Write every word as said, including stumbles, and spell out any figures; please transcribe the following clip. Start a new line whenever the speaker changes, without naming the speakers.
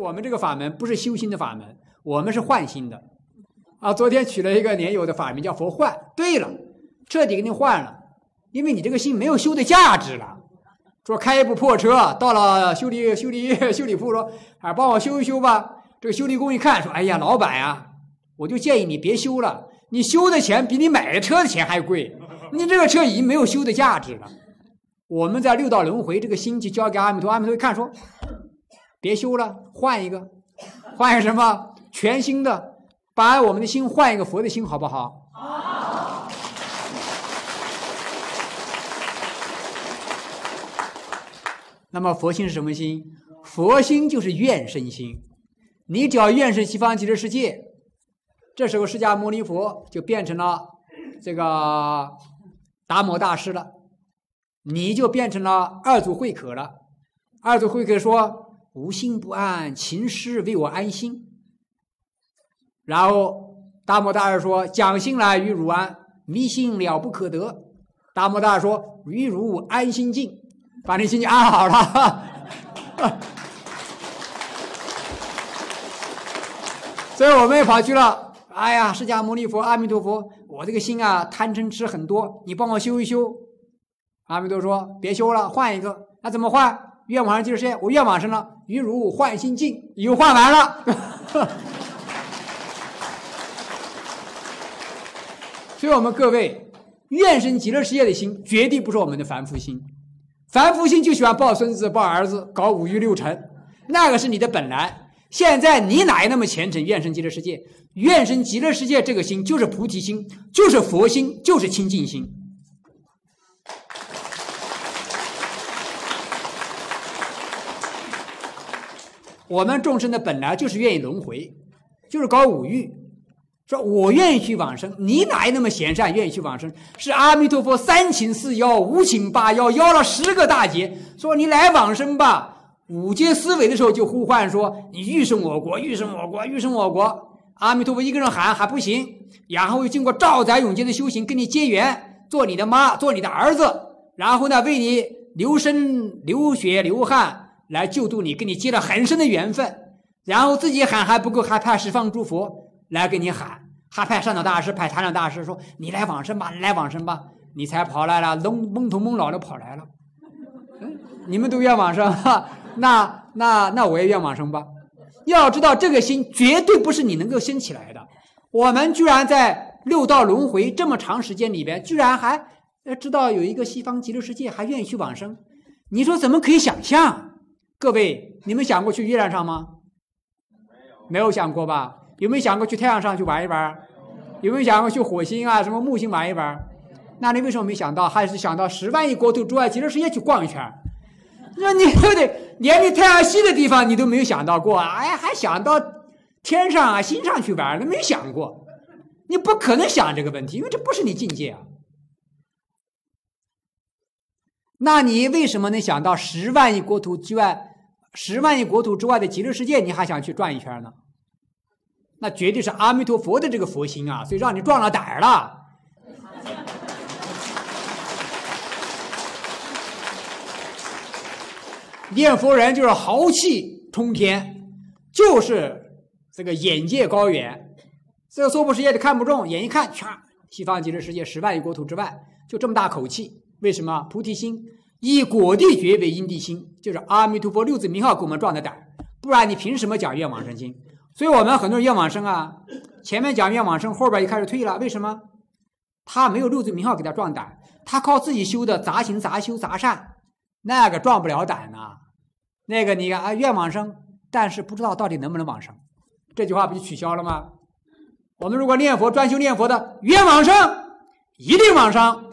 我们这个法门不是修心的法门，我们是换心的。啊，昨天取了一个年有的法名叫佛换。对了，彻底给你换了，因为你这个心没有修的价值了。说开一部破车到了修理修理修理铺说，啊，帮我修一修吧。这个修理工一看说，哎呀，老板呀，我就建议你别修了，你修的钱比你买的车的钱还贵，你这个车已经没有修的价值了。我们在六道轮回这个心就交给阿弥陀，阿弥陀一看说，别修了，换一个，换一个什么全新的，把我们的心换一个佛的心，好不好？好。那么佛心是什么心？佛心就是愿生心。你只要愿生西方极乐世界，这时候释迦牟尼佛就变成了这个达摩大师了，你就变成了二祖慧可了。二祖慧可说，无心不安，勤施为我安心。然后达摩大师说，讲心来与汝安，迷心了不可得。达摩大师说，与汝安心静，把你心情安好了。所以我们也跑去了，哎呀，释迦牟尼佛，阿弥陀佛，我这个心啊贪嗔痴很多，你帮我修一修。阿弥陀说，别修了，换一个。那怎么换？愿往生极乐世界，我愿往生了，与汝换心境，又换完了。所以我们各位，愿生极乐世界的心绝对不是我们的凡夫心。凡夫心就喜欢抱孙子抱儿子搞五欲六尘，那个是你的本来。现在你哪有那么虔诚愿生极乐世界？愿生极乐世界这个心就是菩提心，就是佛心，就是清净心。我们众生的本来就是愿意轮回，就是搞五欲。说我愿意去往生，你哪有那么贤善愿意去往生？是阿弥陀佛三请四邀，五请八邀，邀了十个大劫，说你来往生吧。五阶思维的时候就呼唤说，你欲生我国，欲生我国，欲生我国。阿弥陀佛一个人喊还不行，然后又经过兆载永劫的修行跟你结缘，做你的妈，做你的儿子，然后呢为你流身流血流汗来救度你，跟你结了很深的缘分，然后自己喊还不够，还派十方诸佛来给你喊，还派上导大师派禅让大师说，你来往生吧，你来往生吧，你才跑来了，懵懵头懵脑的跑来了。嗯，你们都愿往生，哈，那那那我也愿往生吧。要知道这个心绝对不是你能够生起来的。我们居然在六道轮回这么长时间里边，居然还知道有一个西方极乐世界，还愿意去往生，你说怎么可以想象？各位，你们想过去月亮上吗？没有想过吧？有没有想过去太阳上去玩一玩？有没有想过去火星啊什么木星玩一玩？那你为什么没想到？还是想到十万亿国土之外极乐世界去逛一圈？那你对不对？连你太阳系的地方你都没有想到过，哎，还想到天上啊星上去玩，那没想过。你不可能想这个问题，因为这不是你境界啊。那你为什么能想到十万亿国土之外，十万亿国土之外的极乐世界，你还想去转一圈呢？那绝对是阿弥陀佛的这个佛心啊，所以让你壮了胆儿了。念佛人就是豪气冲天，就是这个眼界高远。这个娑婆世界就看不中，眼一看，唰，西方极乐世界十万亿国土之外，就这么大口气。为什么？菩提心以果地觉为因地心，就是阿弥陀佛六字名号给我们壮的胆，不然你凭什么讲愿往生经？所以我们很多人愿往生啊，前面讲愿往生，后边就开始退了。为什么？他没有六字名号给他壮胆，他靠自己修的杂行杂修杂善，那个壮不了胆呐、啊。那个你看啊，愿往生，但是不知道到底能不能往生，这句话不就取消了吗？我们如果念佛专修念佛的，愿往生，一定往生。